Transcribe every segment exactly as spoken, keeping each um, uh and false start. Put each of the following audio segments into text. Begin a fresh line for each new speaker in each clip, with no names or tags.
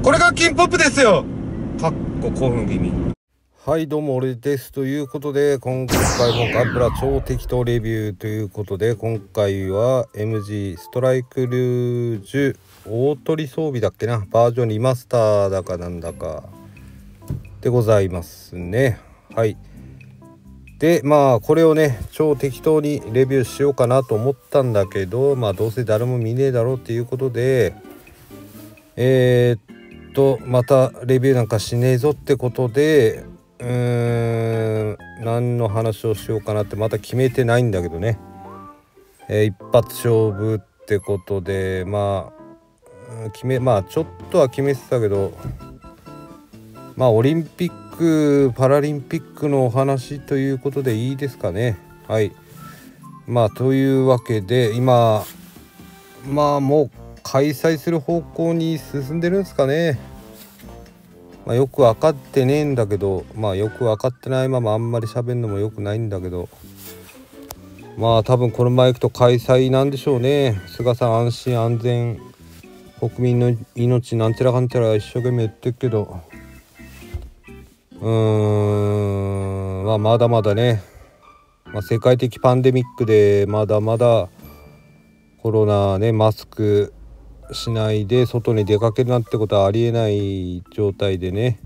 これが金ポップですよ。かっこ興奮気味。
はいどうも俺ですということで、今回もガンプラ超適当レビューということで、今回は エムジー ストライクルージュ大取り装備だっけな、バージョンリマスターだかなんだかでございますね。はいでまあこれをね超適当にレビューしようかなと思ったんだけど、まあどうせ誰も見ねえだろうっていうことで、えー、っとまたレビューなんかしねえぞってことで、うーん何の話をしようかなってまた決めてないんだけどね、えー、一発勝負ってことで、まあ決めまあちょっとは決めてたけど、まあオリンピックパラリンピックのお話ということでいいですかね。はいまあというわけで今まあもう開催する方向に進んでるんですかね。まあ、よく分かってねえんだけど、まあよく分かってないままあんまり喋るのもよくないんだけど、まあ多分このままいくと開催なんでしょうね。菅さん安心安全国民の命なんちゃらかんちゃら一生懸命言ってるけど、うーんまあまだまだね、まあ、世界的パンデミックでまだまだコロナねマスクしないで外に出かけるなんてことはありえない状態でね、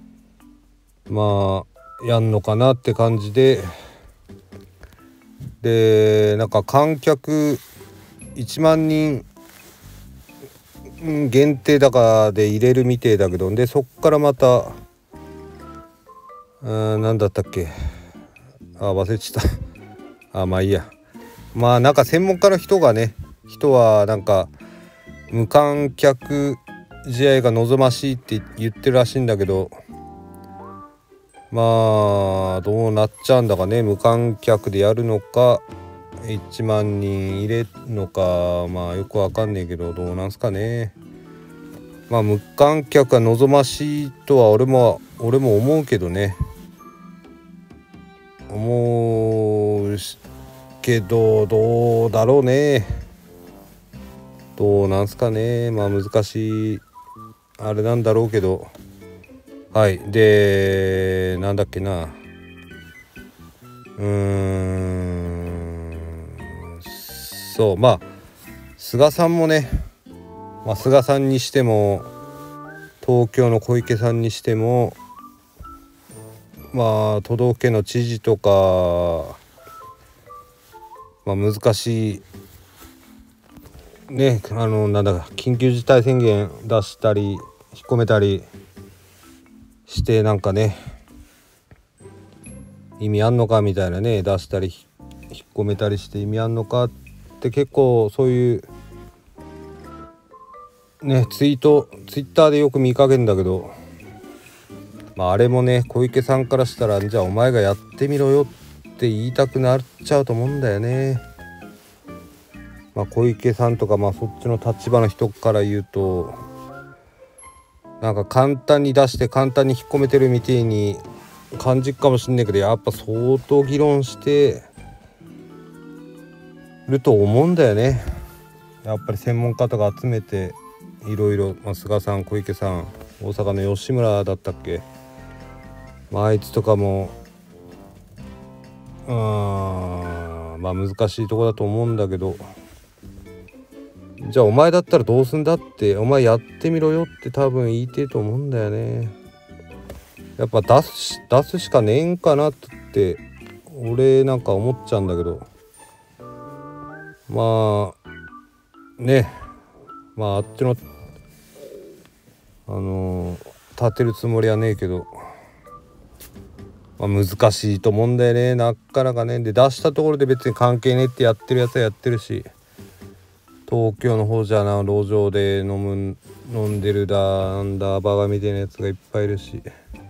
まあやんのかなって感じで、でなんか観客いちまんにん限定だかで入れるみてえだけど、でそっからまたうんなんだったっけ、あ忘れちゃったあまあいいや、まあなんか専門家の人がね人はなんか無観客試合が望ましいって言ってるらしいんだけど、まあどうなっちゃうんだかね。無観客でやるのかいちまんにん入れるのか、まあよくわかんねえけどどうなんすかね。まあ無観客は望ましいとは俺も俺も思うけどね、思うけどどうだろうね。どうなんすかね。まあ難しいあれなんだろうけど、はいでなんだっけな、うーんそうまあ菅さんもね、まあ、菅さんにしても東京の小池さんにしても、まあ都道府県の知事とか、まあ、難しいね、あのなんだか緊急事態宣言出したり引っ込めたりしてなんかね意味あんのかみたいなね、出したり引っ込めたりして意味あんのかって結構そういうねツイートツイッターでよく見かけるんだけど、まああれもね小池さんからしたらじゃあお前がやってみろよって言いたくなっちゃうと思うんだよね。まあ、小池さんとかまあそっちの立場の人から言うとなんか簡単に出して簡単に引っ込めてるみたいに感じるかもしんないけど、やっぱ相当議論してると思うんだよね。やっぱり専門家とか集めていろいろ、まあ、菅さん小池さん大阪の吉村だったっけ、まあ、あいつとかもうーんまあ難しいとこだと思うんだけど、じゃあお前だったらどうすんだって、お前やってみろよって多分言いてえと思うんだよね。やっぱ出すし出すしかねえんかなって俺なんか思っちゃうんだけど、まあねまああっちのあのー、立てるつもりはねえけど、まあ、難しいと思うんだよねなかなかね。で出したところで別に関係ねえってやってるやつはやってるし、東京の方じゃな路上で飲む飲んでるだなんだバカみたいなやつがいっぱいいるし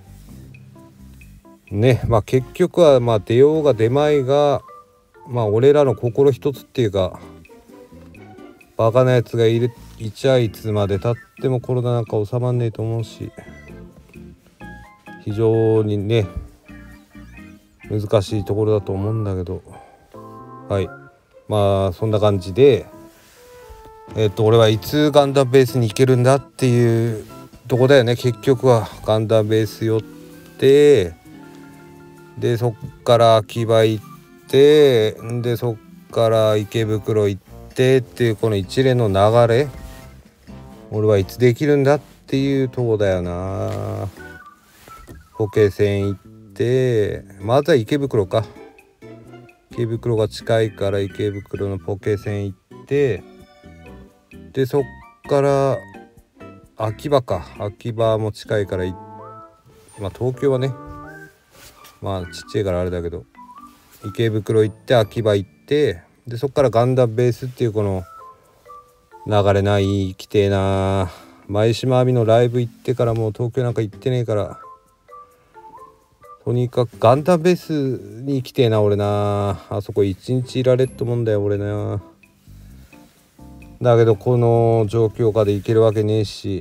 ね。まあ結局はまあ出ようが出まいがまあ俺らの心一つっていうか、バカなやつがいるいちゃいつまでたってもコロナなんか収まんねえと思うし、非常にね難しいところだと思うんだけど、はいまあそんな感じでえっと俺はいつガンダムベースに行けるんだっていうとこだよね。結局はガンダムベース寄ってでそっから秋葉行ってでそっから池袋行ってっていうこの一連の流れ、俺はいつできるんだっていうとこだよな。ポケセン行ってまずは池袋か。池袋が近いから池袋のポケセン行ってでそっから秋葉か。秋葉も近いからいまあ東京はねまあちっちゃいからあれだけど池袋行って秋葉行ってでそっからガンダムベースっていうこの流れないきてえな。前島亜美のライブ行ってからもう東京なんか行ってねえからとにかくガンダムベースに来てえな俺な。あそこ一日いられっと思うんだよ俺な。だけどこの状況下で行けるわけねえし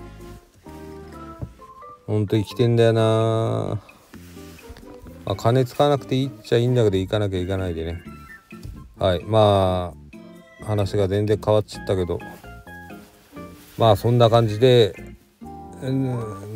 ほんと生きてんだよな。まあ、金使わなくていいっちゃいいんだけど行かなきゃいかないでね。はい、まあ話が全然変わっちゃったけどまあそんな感じで、うん、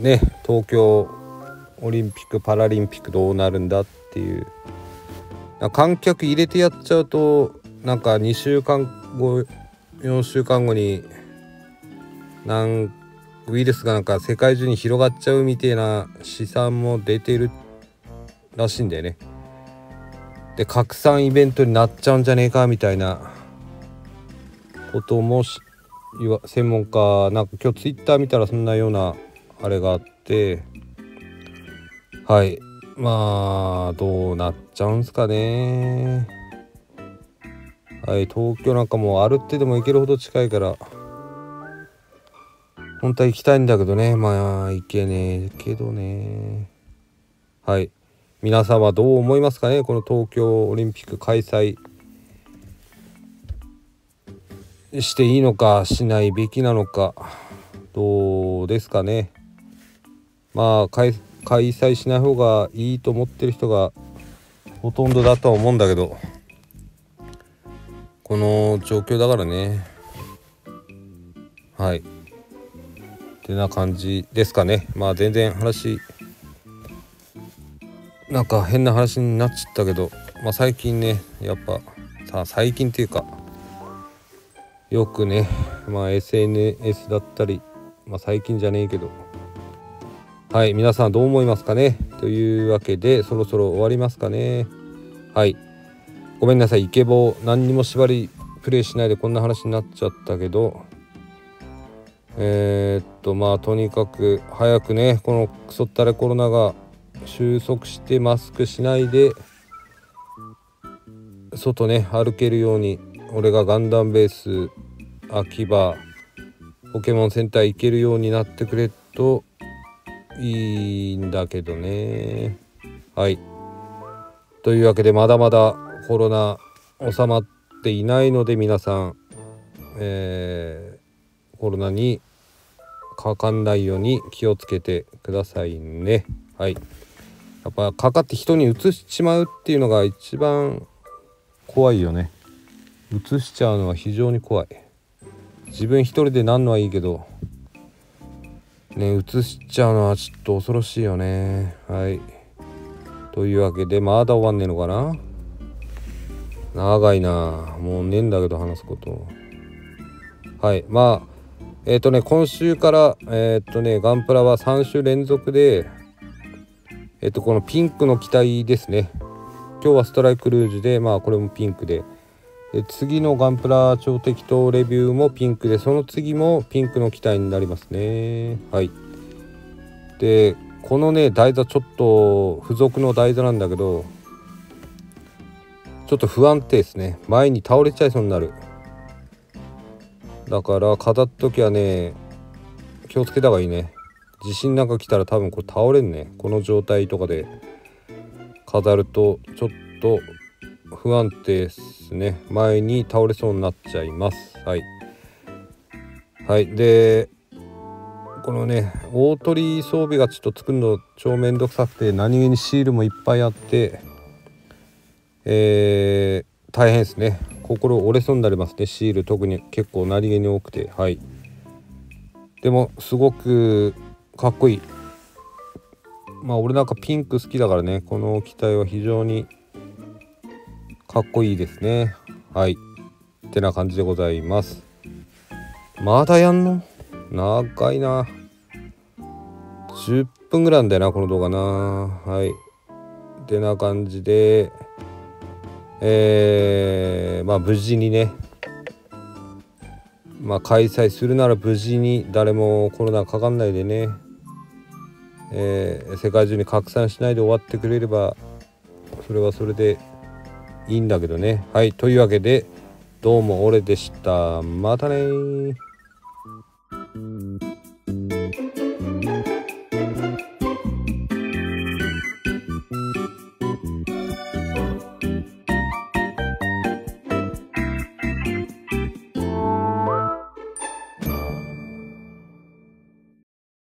ね東京オリンピックパラリンピックどうなるんだっていう観客入れてやっちゃうとなんかにしゅうかんごよんしゅうかんごになんウイルスがなんか世界中に広がっちゃうみたいな試算も出てるらしいんだよね。で拡散イベントになっちゃうんじゃねえかみたいなことも専門家なんか今日ツイッター見たらそんなようなあれがあってはいまあどうなっちゃうんすかね。はい東京なんかもう歩ってでも行けるほど近いから本当は行きたいんだけどねまあ行けねえけどね。はい皆さんはどう思いますかね。この東京オリンピック開催していいのかしないべきなのかどうですかね。まあ開開催しない方がいいと思ってる人がほとんどだとは思うんだけどこの状況だからね。はいってな感じですかね。まあ全然話なんか変な話になっちゃったけど、まあ、最近ねやっぱさ最近っていうかよくね、まあ、エスエヌエス だったり、まあ、最近じゃねえけどはい皆さんどう思いますかね。というわけでそろそろ終わりますかね。はいごめんなさいイケボー何にも縛りプレイしないでこんな話になっちゃったけどえー、っとまあとにかく早くねこのクソったれコロナが収束してマスクしないで外ね歩けるように俺がガンダムベース秋葉ポケモンセンター行けるようになってくれといいんだけどね。はいというわけでまだまだコロナ収まっていないので皆さん、えー、コロナにかかんないように気をつけてくださいね。はいやっぱかかって人にうつしちまうっていうのが一番怖いよね。うつしちゃうのは非常に怖い。自分一人でなんのはいいけどねうつしちゃうのはちょっと恐ろしいよね。はいというわけでまだ終わんねえのかな。長いなもうねえんだけど話すことはいまあえっ、ー、とね今週からえっ、ー、とねガンプラはさん週連続でえっとこのピンクの機体ですね。今日はストライクルージュでまあこれもピンクで、で次のガンプラ超適当レビューもピンクでその次もピンクの機体になりますね。はいでこのね台座ちょっと付属の台座なんだけどちょっと不安定ですね。前に倒れちゃいそうになる。だから飾っときはね気をつけた方がいいね。地震なんか来たら多分これ倒れんね。この状態とかで飾るとちょっと不安定ですね。前に倒れそうになっちゃいます。はいはいでこのね大鳥装備がちょっと作るの超めんどくさくて何気にシールもいっぱいあってえー、大変ですね。心折れそうになりますね。シール特に結構何気に多くてはいでもすごくかっこいい。まあ俺なんかピンク好きだからね、この機体は非常にかっこいいですね。はいってな感じでございます。まだやんの？長いな。じゅっぷんぐらいなんだよなこの動画な。はいってな感じでえー、まあ無事にね、まあ開催するなら無事に誰もコロナかかんないでね、えー、世界中に拡散しないで終わってくれればそれはそれでいいんだけどね。はいというわけでどうも俺でした。またね。